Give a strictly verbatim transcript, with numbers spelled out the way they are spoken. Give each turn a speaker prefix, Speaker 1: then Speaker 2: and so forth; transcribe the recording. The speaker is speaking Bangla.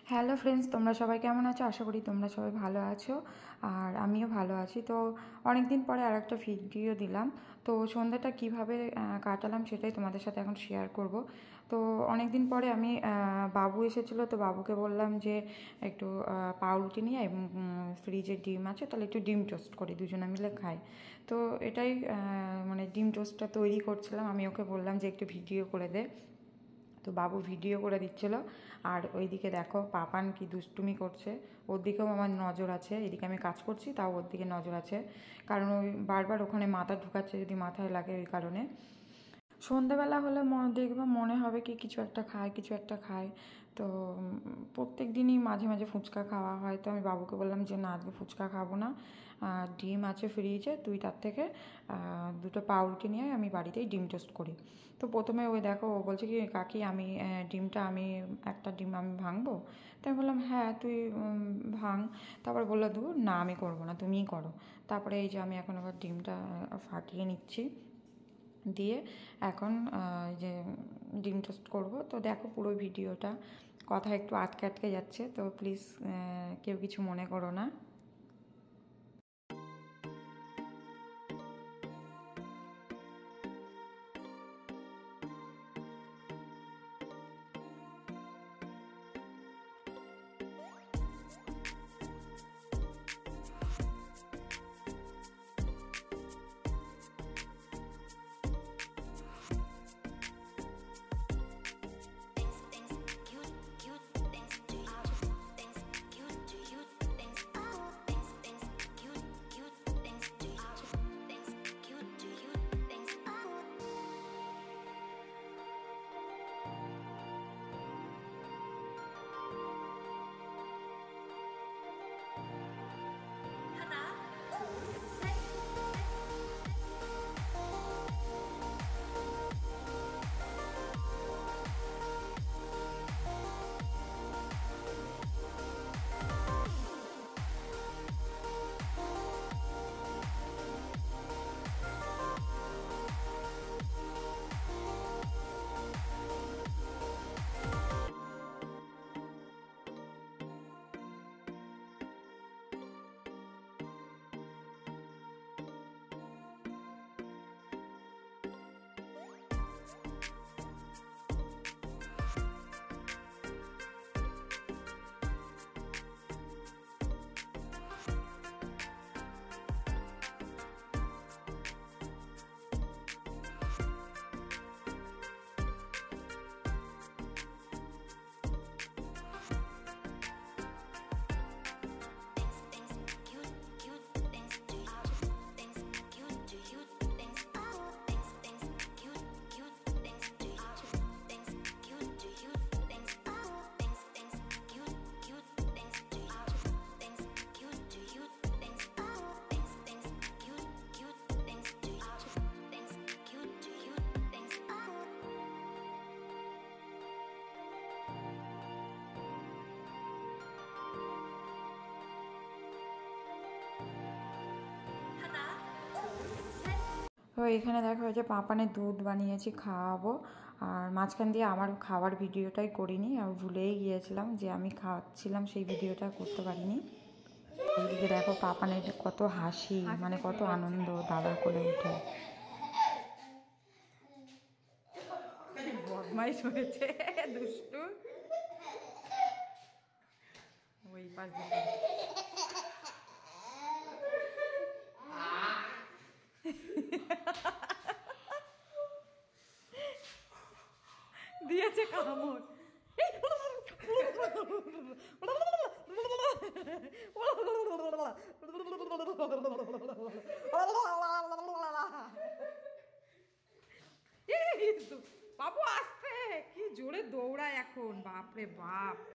Speaker 1: হ্যালো ফ্রেন্ডস, তোমরা সবাই কেমন আছো? আশা করি তোমরা সবাই ভালো আছো আর আমিও ভালো আছি। তো অনেক দিন পরে আর একটা ভিডিও দিলাম। তো সন্ধ্যাটা কিভাবে কাটালাম সেটাই তোমাদের সাথে এখন শেয়ার করব। তো অনেক দিন পরে আমি বাবু এসেছিলো, তো বাবুকে বললাম যে একটু পাউরুটি নিয়ে এবং ফ্রিজে ডিম আছে, তাহলে একটু ডিম টোস্ট করি, দুজনে মিলে খাই। তো এটাই মানে ডিম টোস্টটা তৈরি করছিলাম। আমি ওকে বললাম যে একটু ভিডিও করে দে, তো বাবু ভিডিও করে দিচ্ছিল। আর ওইদিকে দেখো পাপান কি দুষ্টুমি করছে, ওর দিকেও আমার নজর আছে। এদিকে আমি কাজ করছি, তাও ওর দিকে নজর আছে, কারণ ওই বারবার ওখানে মাথা ঢুকাচ্ছে, যদি মাথায় লাগে ওই কারণে। সন্ধ্যাবেলা হলে দেখবে মনে হবে কি কিছু একটা খায় কিছু একটা খায়। তো প্রত্যেক দিনই মাঝে মাঝে ফুচকা খাওয়া হয়। তো আমি বাবুকে বললাম যে না, আজকে ফুচকা খাবো না, ডিম আছে ফ্রিজে, তুই তার থেকে দুটো পাউরুটি নিয়ে আমি বাড়িতেই ডিম টোস্ট করি। তো প্রথমে ওই দেখো ও বলছে কি কাকি আমি ডিমটা আমি একটা ডিম আমি ভাঙবো। তো আমি বললাম হ্যাঁ তুই ভাঙ। তারপর বললো দূর না, আমি করবো না, তুমিই করো। তারপরে এই যে আমি এখন আবার ডিমটা ফাটিয়ে নিচ্ছি, দিয়ে এখন যে ডিম টোস্ট করবো। তো দেখো পুরো ভিডিওটা, কথা একটু আটকে আটকে যাচ্ছে, তো প্লিজ কেউ কিছু মনে করো না। তো এখানে দেখা হয়েছে পাপানের দুধ বানিয়েছি, খাওয়াবো। আর মাঝখান দিয়ে আমার খাওয়ার ভিডিওটাই করিনি, আমি ভুলেই গিয়েছিলাম যে আমি খাওয়াচ্ছিলাম, সেই ভিডিওটা করতে পারিনি। এইদিকে দেখো পাপানের কত হাসি, মানে কত আনন্দ দাদার কোলে উঠে। বদমাইশ হয়েছে দুষ্টু। ওই পাশ দিয়েছে কামড়। বাবু আসতে কি জোরে দৌড়ায় এখন, বাপরে বাপ।